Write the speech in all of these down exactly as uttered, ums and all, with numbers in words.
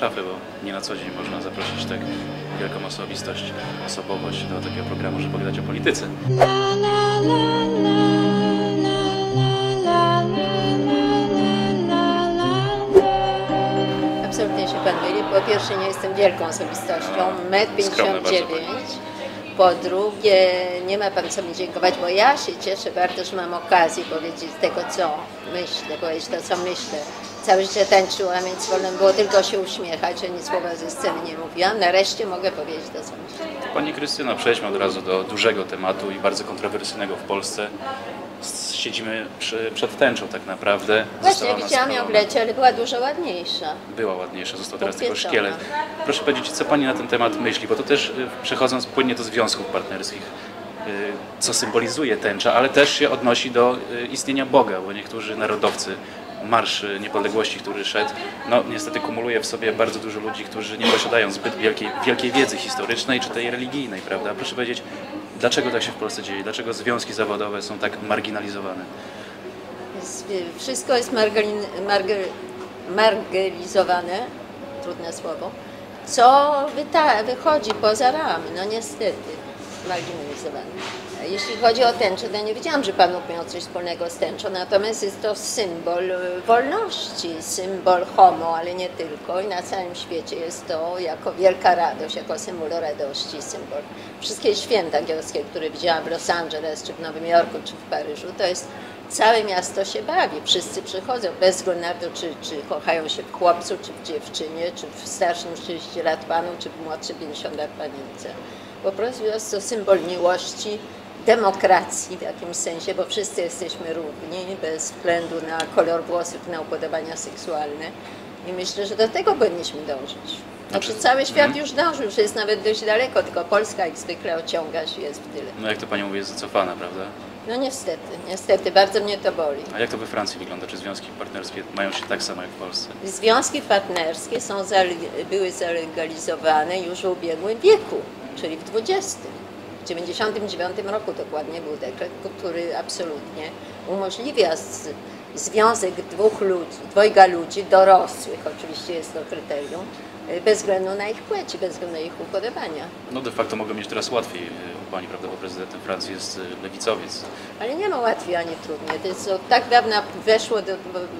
szafy, bo nie na co dzień można zaprosić tak wielką osobistość, osobowość do takiego programu, żeby pogadać o polityce. Absolutnie się pan myli. Po pierwsze, nie jestem wielką osobistością, metr pięćdziesiąt dziewięć. Po drugie, nie ma pan co mi dziękować, bo ja się cieszę bardzo, że mam okazję powiedzieć tego, co myślę, powiedzieć to, co myślę. Całe życie tańczyłam, więc wolno było tylko się uśmiechać, ani słowa ze sceny nie mówiłam. Nareszcie mogę powiedzieć to, co myślę. Pani Krystyna, przejdźmy od razu do dużego tematu i bardzo kontrowersyjnego w Polsce. Siedzimy przy, przed tęczą tak naprawdę. Właśnie, widziałam ją w lecie, ale była dużo ładniejsza. Była ładniejsza, został teraz tylko szkielet. Proszę powiedzieć, co Pani na ten temat myśli, bo to też przechodząc płynnie do związków partnerskich, co symbolizuje tęcza, ale też się odnosi do istnienia Boga, bo niektórzy narodowcy, Marsz Niepodległości, który szedł, no niestety kumuluje w sobie bardzo dużo ludzi, którzy nie posiadają zbyt wielkiej, wielkiej wiedzy historycznej czy tej religijnej, prawda? Proszę powiedzieć, dlaczego tak się w Polsce dzieje? Dlaczego związki zawodowe są tak marginalizowane? Wszystko jest margin, marger, marginalizowane, trudne słowo, co wyta, wychodzi poza ramy, no niestety, marginalizowane. Jeśli chodzi o tęczę, to ja nie wiedziałam, że Pan mógł miał coś wspólnego z tęczą, natomiast jest to symbol wolności, symbol homo, ale nie tylko. I na całym świecie jest to jako wielka radość, jako symbol radości, symbol. Wszystkie święta gejowskie, które widziałam w Los Angeles, czy w Nowym Jorku, czy w Paryżu, to jest całe miasto się bawi, wszyscy przychodzą, bez względu na to, czy, czy kochają się w chłopcu, czy w dziewczynie, czy w starszym trzydzieści lat panu, czy w młodszym pięćdziesiąt lat panience. Po prostu jest to symbol miłości, demokracji w jakimś sensie, bo wszyscy jesteśmy równi, bez względu na kolor włosów, na upodobania seksualne. I myślę, że do tego powinniśmy dążyć. Znaczy cały świat mm. już dąży, już jest nawet dość daleko, tylko Polska jak zwykle ociąga się, jest w tyle. No jak to Pani mówi, jest zacofana, prawda? No niestety, niestety, bardzo mnie to boli. A jak to we Francji wygląda? Czy związki partnerskie mają się tak samo jak w Polsce? Związki partnerskie są, były zalegalizowane już w ubiegłym wieku, czyli w dwudziestym. W dziewięćdziesiątym dziewiątym roku dokładnie był dekret, który absolutnie umożliwia z, związek dwóch ludzi, dwojga ludzi dorosłych, oczywiście jest to kryterium, bez względu na ich płeć, bez względu na ich upodobania. No de facto mogą mieć teraz łatwiej u Pani, prawda, bo prezydentem Francji jest lewicowiec. Ale nie ma łatwiej ani trudniej. To jest od tak dawno weszło do,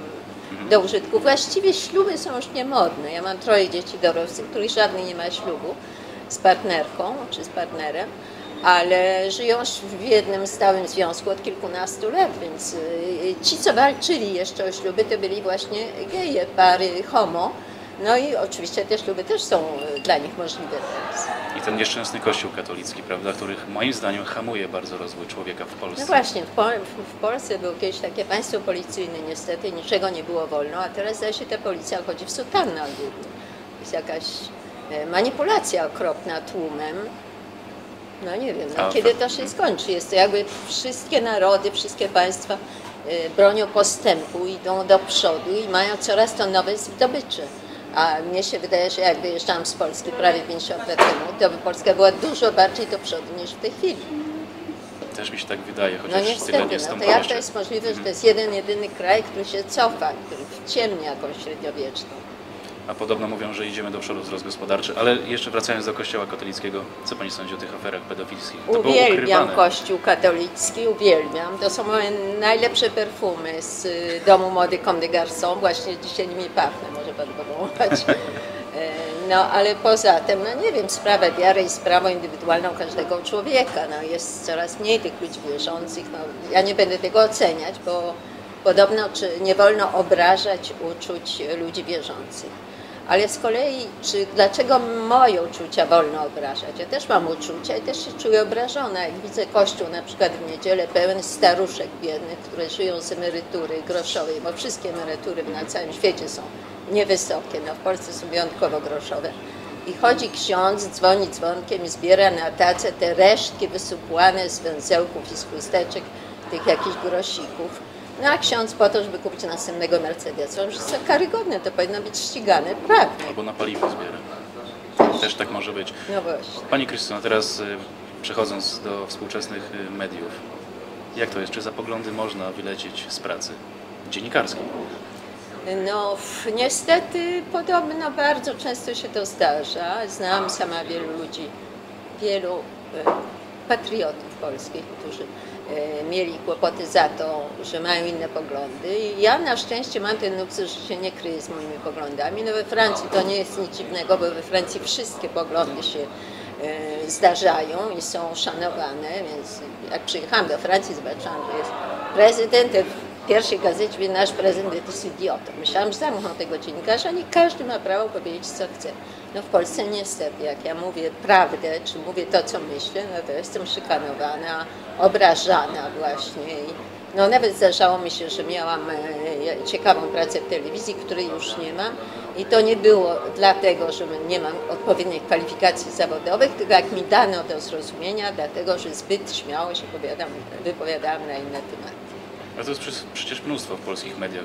do użytku. Właściwie śluby są już niemodne. Ja mam troje dzieci dorosłych, których żadnej nie ma ślubu z partnerką czy z partnerem, ale żyją w jednym stałym związku od kilkunastu lat, więc ci, co walczyli jeszcze o śluby, to byli właśnie geje, pary homo. No i oczywiście te śluby też są dla nich możliwe teraz. I ten nieszczęsny Kościół katolicki, prawda, który moim zdaniem hamuje bardzo rozwój człowieka w Polsce. No właśnie, w, Pol w Polsce było kiedyś takie państwo policyjne, niestety niczego nie było wolno, a teraz zdaje się ta policja chodzi w sutannach głównie. Jest jakaś manipulacja okropna tłumem. No nie wiem, no, kiedy to się skończy. Jest to jakby wszystkie narody, wszystkie państwa y, bronią postępu, idą do przodu i mają coraz to nowe zdobycze. A mnie się wydaje, że jak wyjeżdżałam z Polski prawie pięćdziesiąt lat temu, to Polska była dużo bardziej do przodu niż w tej chwili. Też mi się tak wydaje, chociaż no niestety, tyle nie no to jak to jest możliwe, że to jest jeden, jedyny kraj, który się cofa, który wciemnia jakąś średniowieczną. A podobno mówią, że idziemy do przodu wzrost gospodarczy. Ale jeszcze wracając do Kościoła katolickiego, co Pani sądzi o tych aferach pedofilskich? To uwielbiam Kościół katolicki, uwielbiam. To są moje najlepsze perfumy z domu mody Comme des Garçons. Właśnie dzisiaj nimi pachnę, może Pan powołać. No ale poza tym, no nie wiem, sprawę wiary i sprawą indywidualną każdego człowieka. No, jest coraz mniej tych ludzi wierzących. No, ja nie będę tego oceniać, bo podobno czy nie wolno obrażać uczuć ludzi wierzących. Ale z kolei, czy dlaczego moje uczucia wolno obrażać? Ja też mam uczucia i też się czuję obrażona. Jak widzę Kościół na przykład w niedzielę pełen staruszek biednych, które żyją z emerytury groszowej, bo wszystkie emerytury na całym świecie są niewysokie, no w Polsce są wyjątkowo groszowe. I chodzi ksiądz, dzwoni dzwonkiem i zbiera na tacę te resztki wysupłane z węzełków i z chusteczek, tych jakichś grosików. No a ksiądz po to, żeby kupić następnego Mercedesa. To jest karygodne, to powinno być ścigane prawnie. Albo na paliwo zbiera. Też. Też tak może być. No właśnie. Pani Krystyno, teraz przechodząc do współczesnych mediów, jak to jest? Czy za poglądy można wylecieć z pracy dziennikarskiej? No f- niestety podobno bardzo często się to zdarza. Znam sama wielu ludzi, wielu e, patriotów polskich, którzy e, mieli kłopoty za to, że mają inne poglądy. I ja na szczęście mam ten luksus, że się nie kryję z moimi poglądami. No we Francji to nie jest nic dziwnego, bo we Francji wszystkie poglądy się e, zdarzają i są szanowane, więc jak przyjechałam do Francji, zobaczyłam, że jest prezydent. W pierwszej gazecie mówi, nasz prezydent jest idiotą. Myślałam, że zamkną tego dziennikarza, nie każdy ma prawo powiedzieć, co chce. No w Polsce niestety, jak ja mówię prawdę, czy mówię to, co myślę, no to jestem szykanowana, obrażana właśnie. I no nawet zdarzało mi się, że miałam e, ciekawą pracę w telewizji, której już nie mam. I to nie było dlatego, że nie mam odpowiednich kwalifikacji zawodowych, tylko jak mi dano do zrozumienia, dlatego, że zbyt śmiało się wypowiadam, wypowiadałam na inne tematy. Ale to jest przecież- przecież mnóstwo w polskich mediach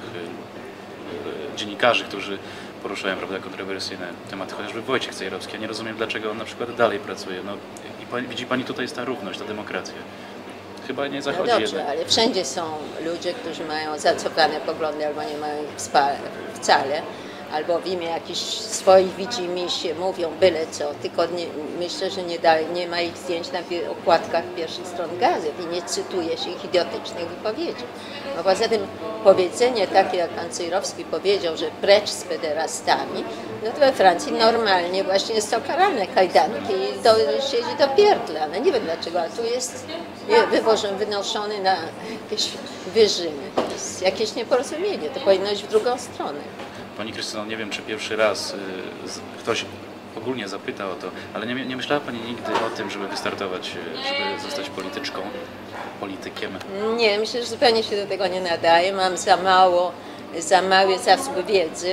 y, y, dziennikarzy, którzy poruszają, prawda, kontrowersyjne tematy, chociażby Wojciech Cejrowski. Ja nie rozumiem, dlaczego on na przykład dalej pracuje. No, i pani, widzi Pani, tutaj jest ta równość, ta demokracja. Chyba nie No zachodzi dobrze, jednak. ale wszędzie są ludzie, którzy mają zacofane poglądy albo nie mają ich spa- wcale, albo w imię jakichś swoich widzimisię mówią byle co, tylko nie, myślę, że nie, da, nie ma ich zdjęć na pie- okładkach pierwszych stron gazet i nie cytuje się ich idiotycznych wypowiedzi. No poza tym powiedzenie takie, jak pan Cejrowski powiedział, że precz z pederastami, no to we Francji normalnie właśnie jest to karane kajdanki i to siedzi do pierdla. No nie wiem dlaczego, ale tu jest wywożony, wynoszony na jakieś wyżyny. To jest jakieś nieporozumienie, to powinno iść w drugą stronę. Pani Krystyno, nie wiem, czy pierwszy raz y, z, ktoś ogólnie zapyta o to, ale nie, nie myślała Pani nigdy o tym, żeby wystartować, y, żeby zostać polityczką, politykiem? Nie, myślę, że zupełnie się do tego nie nadaje. Mam za mało, za mały zasób wiedzy.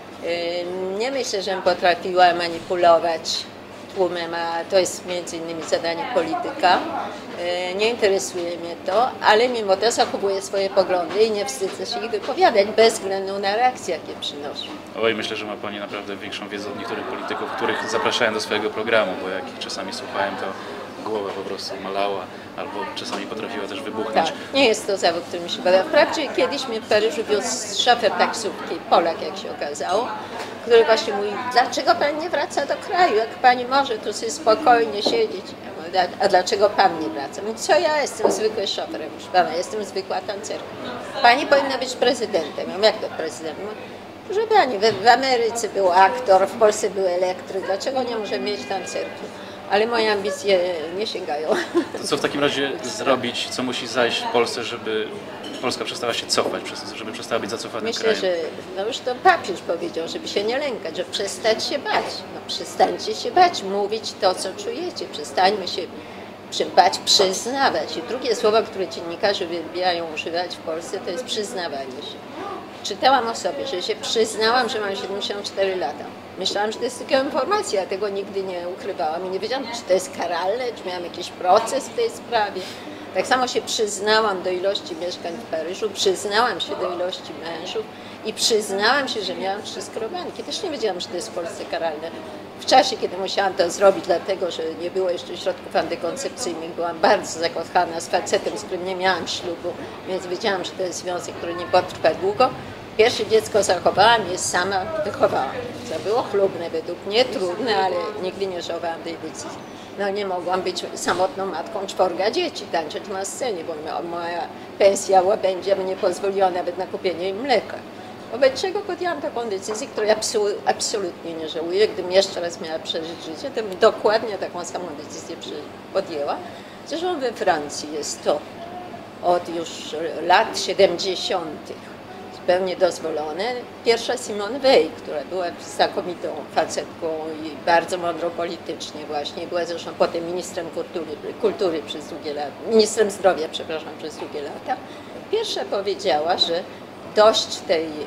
Ym, Nie myślę, żebym potrafiła manipulować tłumem, a to jest między innymi zadanie polityka. Yy, Nie interesuje mnie to, ale mimo to zachowuję swoje poglądy i nie wstydzę się ich wypowiadać, bez względu na reakcje, jakie przynoszą. Oj, myślę, że ma Pani naprawdę większą wiedzę od niektórych polityków, których zapraszają do swojego programu, bo jak ich czasami słuchałem, to głowa po prostu malała, albo czasami potrafiła też wybuchnąć. Tak, nie jest to zawód, który mi się podoba. Wprawdzie kiedyś mnie w Paryżu wiózł szofer taksówki, Polak jak się okazało, który właśnie mówi, dlaczego Pani nie wraca do kraju, jak Pani może tu sobie spokojnie siedzieć. Ja mówię, a dlaczego Pan nie wraca? Mówi, co ja jestem zwykły szoferem, proszę Pana, jestem zwykła tancerka. Pani powinna być prezydentem. Ja mówię, jak to prezydent? Mówi, proszę Pani, w, w Ameryce był aktor, w Polsce był elektryk, dlaczego nie może mieć tancerki? Ale moje ambicje nie sięgają. To co w takim razie zrobić, co musi zajść w Polsce, żeby Polska przestała się cofać, żeby przestała być zacofanym Myślę, krajem? że no już to papież powiedział, żeby się nie lękać, że przestać się bać. No przestańcie się bać, mówić to, co czujecie. Przestańmy się przy- bać, przyznawać. I drugie słowo, które dziennikarze uwielbiają używać w Polsce, to jest przyznawanie się. Czytałam o sobie, że się przyznałam, że mam siedemdziesiąt cztery lata. Myślałam, że to jest tylko informacja, ja tego nigdy nie ukrywałam i nie wiedziałam, czy to jest karalne, czy miałam jakiś proces w tej sprawie. Tak samo się przyznałam do ilości mieszkań w Paryżu, przyznałam się do ilości mężów i przyznałam się, że miałam trzy skrobanki. Też nie wiedziałam, że to jest w Polsce karalne. W czasie, kiedy musiałam to zrobić, dlatego że nie było jeszcze środków antykoncepcyjnych, byłam bardzo zakochana z facetem, z którym nie miałam ślubu, więc wiedziałam, że to jest związek, który nie potrwa długo. Pierwsze dziecko zachowałam, je sama wychowałam. To było chlubne, według mnie trudne, ale nigdy nie żałowałam tej decyzji. No nie mogłam być samotną matką czworga dzieci, tańczyć na scenie, bo moja pensja będzie mi nie pozwoliła nawet na kupienie im mleka. Wobec czego podjęłam taką decyzję, której absolu- absolutnie nie żałuję. Gdybym jeszcze raz miała przeżyć życie, to bym dokładnie taką samą decyzję podjęła. Zresztą we Francji jest to od już lat siedemdziesiątych zupełnie dozwolone. Pierwsza Simone Weil, która była znakomitą facetką i bardzo mądrą politycznie właśnie, była zresztą potem ministrem kultury, kultury przez długie lata, ministrem zdrowia, przepraszam, przez długie lata. Pierwsza powiedziała, że dość tej y,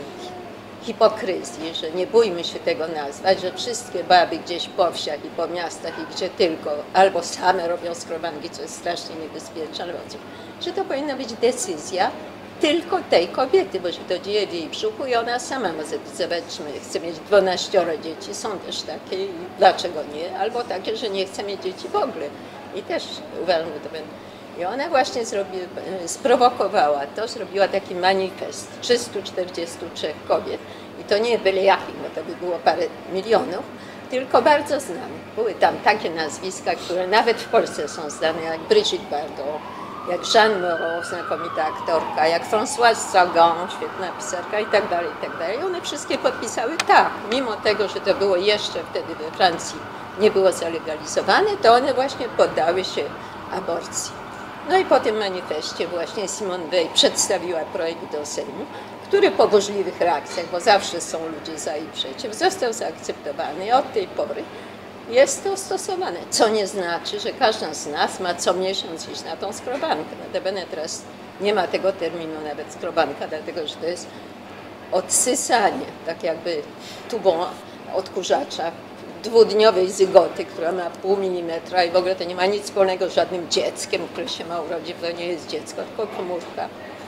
hipokryzji, że nie bójmy się tego nazwać, że wszystkie baby gdzieś po wsiach i po miastach i gdzie tylko, albo same robią skrobanki, co jest strasznie niebezpieczne, albo coś, że to powinna być decyzja tylko tej kobiety, bo się to dzieje w jej brzuchu i ona sama ma zdecydować, czy chce mieć dwanaścioro dzieci, są też takie i dlaczego nie, albo takie, że nie chce mieć dzieci w ogóle. I też uważam, że to będzie. I ona właśnie zrobi, sprowokowała to, zrobiła taki manifest trzystu czterdziestu trzech kobiet. I to nie byle jakich, bo to by było parę milionów, tylko bardzo znanych. Były tam takie nazwiska, które nawet w Polsce są znane, jak Brigitte Bardot, jak Jeanne Moreau, znakomita aktorka, jak Françoise Sagan, świetna pisarka i tak dalej, i tak dalej. One wszystkie podpisały tak, mimo tego, że to było jeszcze wtedy we Francji, nie było zalegalizowane, to one właśnie poddały się aborcji. No i po tym manifestie właśnie Simone Weil przedstawiła projekt do Sejmu, który po burzliwych reakcjach, bo zawsze są ludzie za i przeciw, został zaakceptowany i od tej pory jest to stosowane, co nie znaczy, że każda z nas ma co miesiąc iść na tą skrobankę. Notabene teraz nie ma tego terminu nawet skrobanka, dlatego że to jest odsysanie, tak jakby tubą odkurzacza dwudniowej zygoty, która ma pół milimetra i w ogóle to nie ma nic wspólnego z żadnym dzieckiem, które się ma urodzić, to nie jest dziecko, tylko komórka.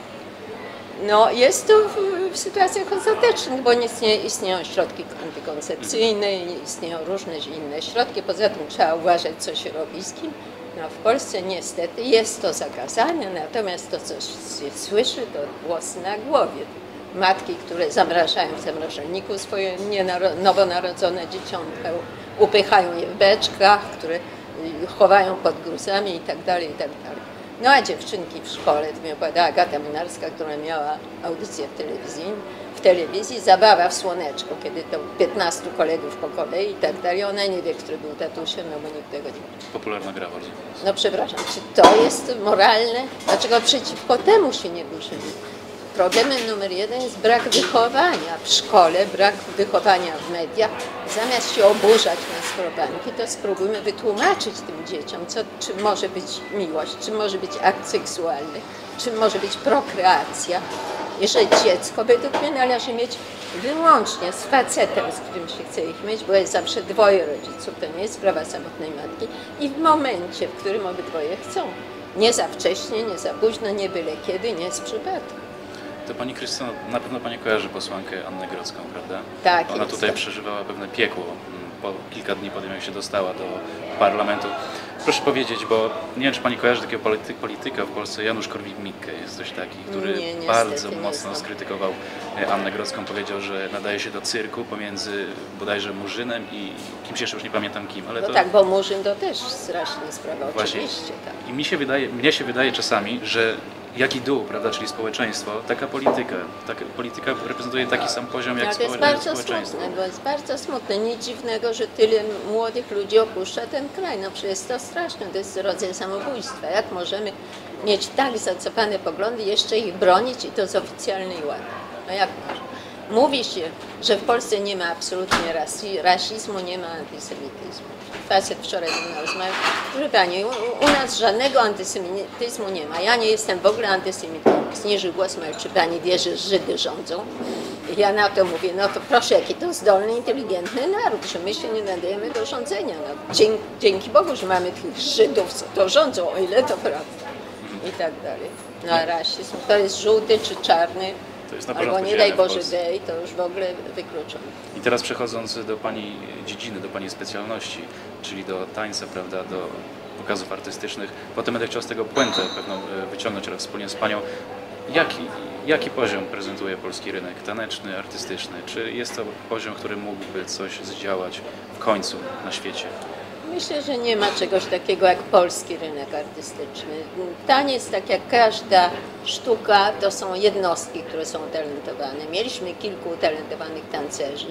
No, jest to w, w sytuacjach ostatecznych, bo nie istnieje, istnieją środki antykoncepcyjne, istnieją różne inne środki. Poza tym trzeba uważać, co się robi z kim. No, w Polsce niestety jest to zakazane, natomiast to, co się słyszy, to włosy na głowie. Matki, które zamrażają w zamrażalniku swoje nowonarodzone dzieciątka, upychają je w beczkach, które chowają pod gruzami i tak dalej, i tak dalej. No a dziewczynki w szkole, to mi opowiadała Agata Mynarska, która miała audycję w telewizji, w telewizji Zabawa w słoneczku, kiedy to piętnastu kolegów po kolei i tak dalej. Ona nie wie, który był tatusiem, no bo nikt tego nie wie. Popularna gra bardzo. No przepraszam, czy to jest moralne? Dlaczego przeciwko temu się nie burzymy? Problemem numer jeden jest brak wychowania w szkole, brak wychowania w mediach. Zamiast się oburzać na skrobanki, to spróbujmy wytłumaczyć tym dzieciom, co, czym może być miłość, czym może być akt seksualny, czym może być prokreacja. I że dziecko według mnie należy mieć wyłącznie z facetem, z którym się chce ich mieć, bo jest zawsze dwoje rodziców, to nie jest sprawa samotnej matki. I w momencie, w którym obydwoje chcą. Nie za wcześnie, nie za późno, nie byle kiedy, nie z przypadku. To pani Krystyno, na pewno pani kojarzy posłankę Annę Grodzką, prawda? Tak. Ona jest tutaj to. przeżywała pewne piekło po kilka dni po tym, jak się dostała do parlamentu. Proszę powiedzieć, bo nie wiem, czy pani kojarzy takiego polityk, polityka w Polsce, Janusz Korwin-Mikke jest coś taki, który Nie, niestety, bardzo nie mocno znam. skrytykował Annę Grodzką. Powiedział, że nadaje się do cyrku pomiędzy bodajże Murzynem i kimś jeszcze, już nie pamiętam kim. Ale No to... tak, bo Murzyn to też straszna sprawa, Właśnie. oczywiście. Tak. I mi się wydaje, mnie się wydaje czasami, że jaki dół, prawda, czyli społeczeństwo, taka polityka, taka polityka reprezentuje taki sam poziom jak Ale to jest społeczeństwo. bardzo społeczeństwo. smutne, bo jest bardzo smutne. Nic dziwnego, że tyle młodych ludzi opuszcza ten kraj. No przecież jest to straszne, to jest rodzaj samobójstwa. Jak możemy mieć tak zacofane poglądy, jeszcze ich bronić i to z oficjalnej łady? No jak można? Mówi się, że w Polsce nie ma absolutnie rasi, rasizmu, nie ma antysemityzmu. Facet wczoraj ze mną rozmawiał. Proszę pani, u, u nas żadnego antysemityzmu nie ma. Ja nie jestem w ogóle antysemitą. Zniżył głos, mówił, czy pani wie, że Żydy rządzą? I ja na to mówię, no to proszę, jaki to zdolny, inteligentny naród, że my się nie nadajemy do rządzenia. No, dzięki, dzięki Bogu, że mamy tych Żydów, co to rządzą, o ile to prawda. I tak dalej. No a rasizm to jest żółty czy czarny, To jest na albo porządku nie daj dziennym w Boże Polsce. gej, to już w ogóle wykluczone. I teraz przechodząc do pani dziedziny, do pani specjalności, czyli do tańca, prawda, do pokazów artystycznych, potem będę chciał z tego puentę pewną e, wyciągnąć oraz wspólnie z panią. Jaki, jaki poziom prezentuje polski rynek taneczny, artystyczny? Czy jest to poziom, który mógłby coś zdziałać w końcu na świecie? Myślę, że nie ma czegoś takiego jak polski rynek artystyczny. Taniec, tak jak każda sztuka, to są jednostki, które są utalentowane. Mieliśmy kilku utalentowanych tancerzy.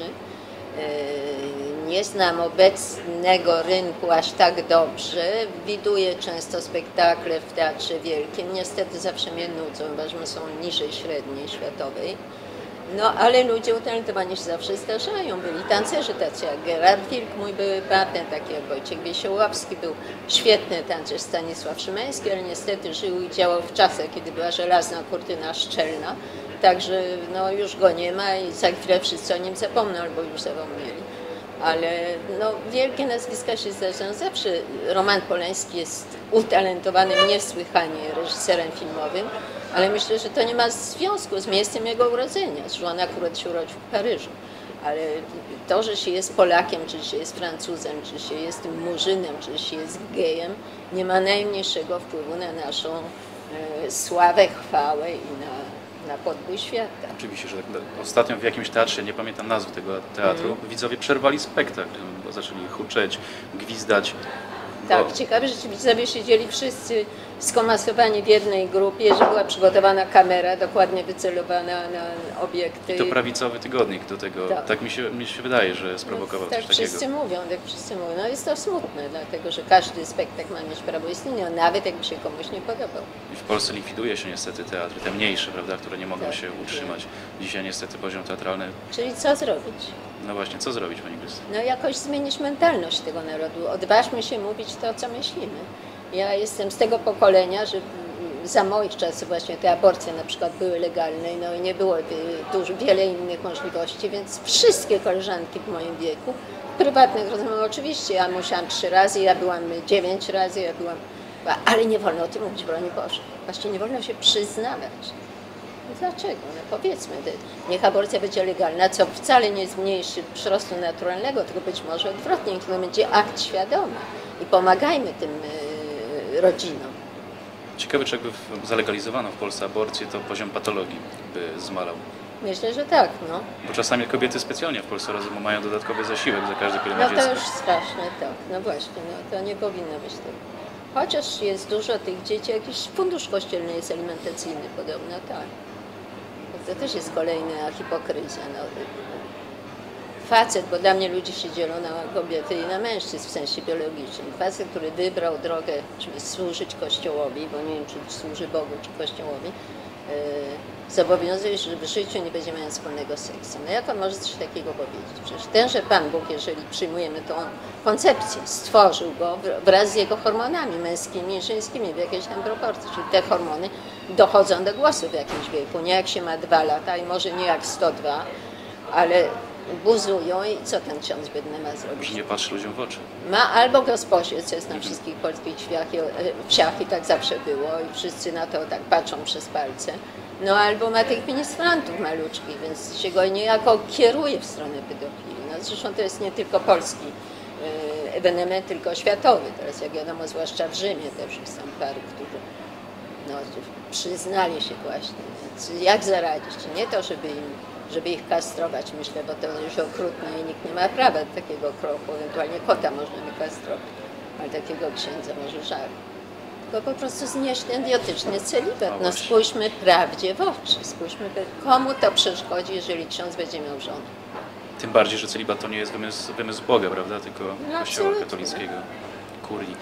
Nie znam obecnego rynku aż tak dobrze. Widuję często spektakle w Teatrze Wielkim. Niestety zawsze mnie nudzą, bo są niżej średniej światowej. No, ale ludzie utalentowani się zawsze zdarzają. Byli tancerzy tacy jak Gerard Wilk, mój były partner, taki jak Wojciech Wiesiołowski, był świetny tancerz Stanisław Szymański, ale niestety żył i działał w czasach, kiedy była żelazna kurtyna szczelna. Także no, już go nie ma i za chwilę wszyscy o nim zapomną, albo już zapomnieli. Ale no, wielkie nazwiska się zdarzają. Zawsze Roman Polański jest utalentowanym niesłychanie reżyserem filmowym, ale myślę, że to nie ma związku z miejscem jego urodzenia, że on akurat się urodził w Paryżu. Ale to, że się jest Polakiem, czy się jest Francuzem, czy się jest Murzynem, czy się jest gejem, nie ma najmniejszego wpływu na naszą e, sławę, chwałę i na, na podbój świata. Oczywiście, że tak. Ostatnio w jakimś teatrze, nie pamiętam nazwy tego teatru, mm. widzowie przerwali spektakl, bo zaczęli huczeć, gwizdać. Tak, bo... ciekawe, że ci widzowie siedzieli wszyscy skomasowani w jednej grupie, że była przygotowana kamera dokładnie wycelowana na obiekty. I to prawicowy tygodnik do tego, tak, tak mi, się, mi się wydaje, że sprowokował no, coś tak takiego. Wszyscy mówią, tak wszyscy mówią. No jest to smutne, dlatego że każdy spektakl ma mieć prawo istnienia, nawet jakby się komuś nie podobał. I w Polsce likwiduje się niestety teatry, te mniejsze, prawda, które nie mogą tak, się utrzymać. Dzisiaj niestety poziom teatralny... Czyli co zrobić? No właśnie, co zrobić, Pani Krystyno? No jakoś zmienić mentalność tego narodu. Odważmy się mówić to, co myślimy. Ja jestem z tego pokolenia, że za moich czasów właśnie te aborcje na przykład były legalne, no i nie było dużo, wiele innych możliwości, więc wszystkie koleżanki w moim wieku, prywatnych rozmów oczywiście, ja musiałam trzy razy, ja byłam dziewięć razy, ja byłam, ale nie wolno o tym mówić, broń Boże. Właśnie nie wolno się przyznawać. Dlaczego? No powiedzmy, niech aborcja będzie legalna, co wcale nie zmniejszy przyrostu naturalnego, tylko być może odwrotnie, to będzie akt świadomy i pomagajmy tym y, rodzinom. Ciekawe, czy jakby zalegalizowano w Polsce aborcję, to poziom patologii by zmalał. Myślę, że tak, no. Bo czasami kobiety specjalnie w Polsce rozumu mają dodatkowy zasiłek za każde No kolejne to dziecko. już straszne, tak, no właśnie, no to nie powinno być tak. Chociaż jest dużo tych dzieci, jakiś fundusz kościelny jest alimentacyjny podobno, tak. To też jest kolejna hipokryzja. No. Facet, bo dla mnie ludzie się dzielą na kobiety i na mężczyzn w sensie biologicznym. Facet, który wybrał drogę, żeby służyć Kościołowi, bo nie wiem, czy służy Bogu, czy Kościołowi, yy, zobowiązuje się, że w życiu nie będzie miał wspólnego seksu. No jak on może coś takiego powiedzieć? Przecież tenże Pan Bóg, jeżeli przyjmujemy tą koncepcję, stworzył go wraz z jego hormonami męskimi i żeńskimi w jakiejś tam proporcji, czyli te hormony dochodzą do głosu w jakimś wieku, nie jak się ma dwa lata i może nie jak sto dwa, ale buzują i co ten ksiądz biedny ma zrobić? Że nie patrzy ludziom w oczy. Ma albo go sposiec, co jest na wszystkich polskich wsiach, wsiach i tak zawsze było i wszyscy na to tak patrzą przez palce, no albo ma tych ministrantów maluczkich, więc się go niejako kieruje w stronę pedofilii. No zresztą to jest nie tylko polski y, ewenement, tylko światowy. Teraz jak wiadomo, zwłaszcza w Rzymie też są pary, którzy no, przyznali się właśnie. Więc jak zaradzić? Nie to, żeby im żeby ich kastrować, myślę, bo to już okrutne i nikt nie ma prawa do takiego kroku. Ewentualnie kota można wykastrować, ale takiego księdza może żal. Tylko po prostu znieść ten idiotyczny celibat. No spójrzmy prawdzie w oczy, spójrzmy, komu to przeszkodzi, jeżeli ksiądz będzie miał żonę. Tym bardziej, że celibat to nie jest wymysł, wymysł Boga, prawda, tylko no, Kościoła absolutnie. katolickiego, kurii.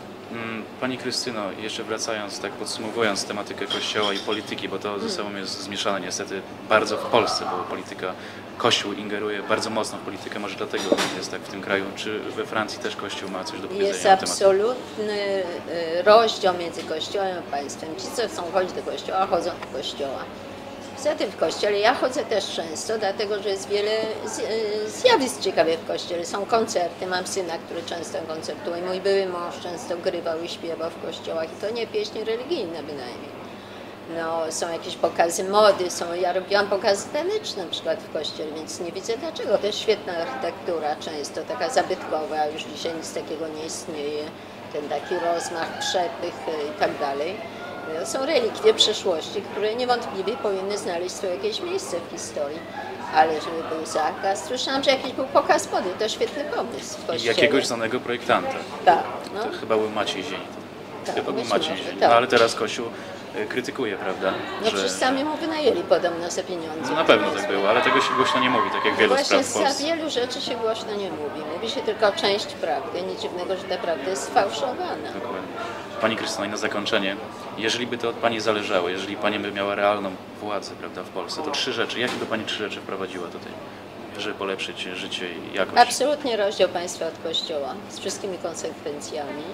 Pani Krystyno, jeszcze wracając, tak podsumowując tematykę Kościoła i polityki, bo to ze sobą jest zmieszane niestety bardzo w Polsce, bo polityka, Kościół ingeruje bardzo mocno w politykę, może dlatego jest tak w tym kraju. Czy we Francji też Kościół ma coś do powiedzenia Jest na temat? absolutny rozdział między Kościołem a państwem. Ci, co chcą chodzić do Kościoła, chodzą do Kościoła. Poza tym w Kościele ja chodzę też często, dlatego że jest wiele zjawisk ciekawych w Kościele. Są koncerty, mam syna, który często koncertuje. Mój były mąż często grywał i śpiewał w kościołach i to nie pieśni religijne bynajmniej. No, są jakieś pokazy mody, są, ja robiłam pokazy taneczne na przykład w kościele, więc nie widzę dlaczego. To jest świetna architektura, często taka zabytkowa, już dzisiaj nic takiego nie istnieje. Ten taki rozmach, przepych i tak dalej. To są relikwie przeszłości, które niewątpliwie powinny znaleźć swoje jakieś miejsce w historii. Ale żeby był zakaz, słyszałam, że jakiś był pokaz mody, to świetny pomysł w kościele. Jakiegoś znanego projektanta. Tak. No. To chyba był Maciej Zień. Tak, chyba był być Maciej może, Zień. tak. No ale teraz Kościół krytykuje, prawda? No że... przecież sami mu wynajęli podobno za pieniądze. No na pewno tak było, ale tego się głośno nie mówi, tak jak wiele Właśnie spraw w Polsce. za wielu rzeczy się głośno nie mówi. Mówi się tylko część prawdy. Nic dziwnego, że ta prawda jest sfałszowana. Dokładnie. Pani Krystyno, i na zakończenie, jeżeli by to od Pani zależało, jeżeli Pani by miała realną władzę, prawda, w Polsce, to trzy rzeczy, jakie by Pani trzy rzeczy wprowadziła tutaj, żeby polepszyć życie i jakość? Absolutnie rozdział państwa od Kościoła z wszystkimi konsekwencjami.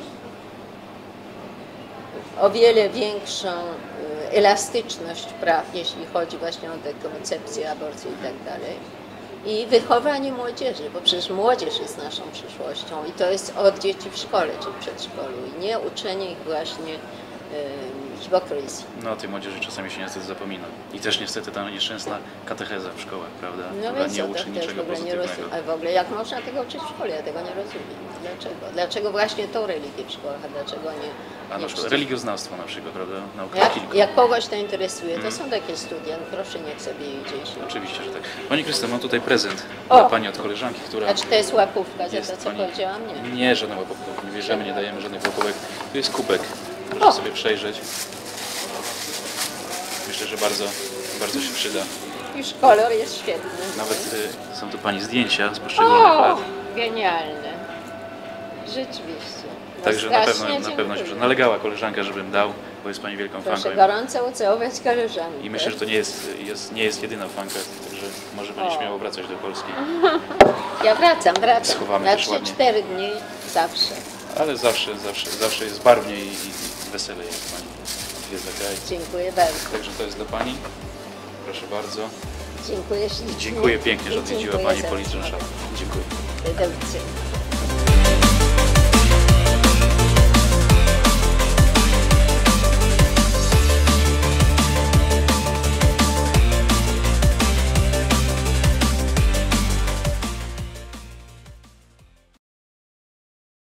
O wiele większą elastyczność praw, jeśli chodzi właśnie o te koncepcje aborcji i tak dalej. I wychowanie młodzieży, bo przecież młodzież jest naszą przyszłością i to jest od dzieci w szkole czy w przedszkolu. I nie uczenie ich właśnie y, hipokryzji. No o tej młodzieży czasami się niestety zapomina. I też niestety ta nieszczęsna katecheza w szkołach, prawda? No która więc nie co, to uczy też w niczego ogóle nie pozytywnego. rozumiem. A w ogóle jak można tego uczyć w szkole? Ja tego nie rozumiem. Dlaczego? Dlaczego właśnie tą religię w szkołach, a dlaczego nie, A nie na przykład czcić? religioznawstwo na przykład, prawda? Nauka Jak, kilku. jak kogoś to interesuje, to Mhm. są takie studia, no proszę niech sobie idzie. Jeśli... Oczywiście, że tak. Pani Krysto, mam tutaj prezent O! dla Pani od koleżanki, która A czy to jest łapówka za jest to, co Pani... powiedziałam? Nie. Nie, żadnych łapówek. Nie bierzemy, nie dajemy żadnych łapówek. Tu jest kubek. O! Proszę sobie przejrzeć. Myślę, że bardzo, bardzo się przyda. Już kolor jest świetny. Nawet y, są tu Pani zdjęcia z poszczególnych O, lat. genialne. Rzeczywiście. No Także na pewno, strasznie na pewno się dziękuję. nalegała koleżanka, żebym dał, bo jest Pani wielką Proszę fanką. gorąco ucałować koleżankę. I myślę, że to nie jest, jest, nie jest jedyna fanka, także może będzie O. śmiało wracać do Polski. Ja wracam, wracam. Schowamy Na też trzy ładnie. cztery dni zawsze. Ale zawsze, zawsze, zawsze jest barwniej i, i weselej, jak Pani odwiedza kraj. Dziękuję bardzo. Także to jest dla Pani. Proszę bardzo. Dziękuję ślicznie. Dziękuję pięknie, że I odwiedziła dziękuję Pani za Polityczną Szafę. Dziękuję. rozmowę. Do widzenia.